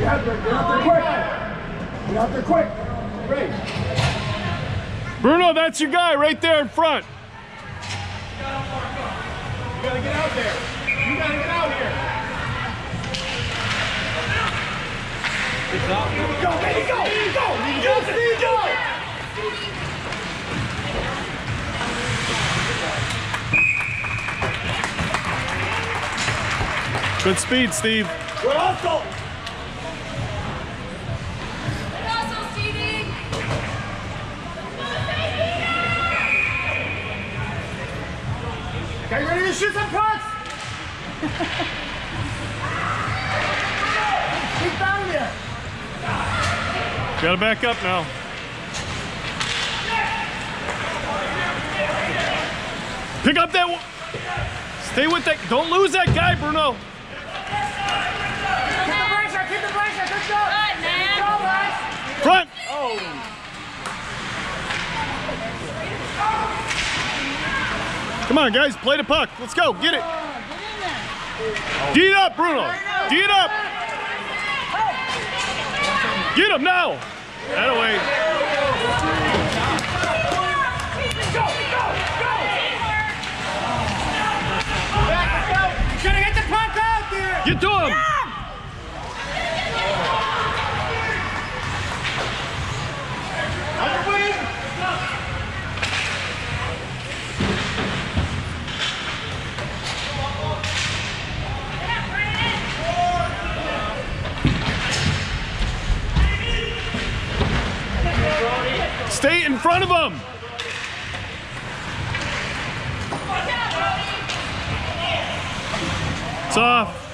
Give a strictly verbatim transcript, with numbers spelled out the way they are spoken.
Get out there, get out there quick. Get out there quick. Great. Bruno, that's your guy right there in front. You gotta get out there. You gotta get out here. Go, baby, go! Go! Go, Steve, go! Good speed, Steve. Good hustle! Good hustle, Stevie! Okay, ready to shoot some pucks? Keep down there. Gotta back up now. Pick up that one. Stay with that. Don't lose that guy, Bruno. Keep the pressure, keep the pressure. Good job. Good, man. Go, guys. Front. Oh. Come on, guys. Play the puck. Let's go. Get it. D it up, Bruno. D it up. Get him now. That away. Go, go, go. Back, go. You should have hit the puck out there. Get to him. Under wing. Stay in front of him. It's off.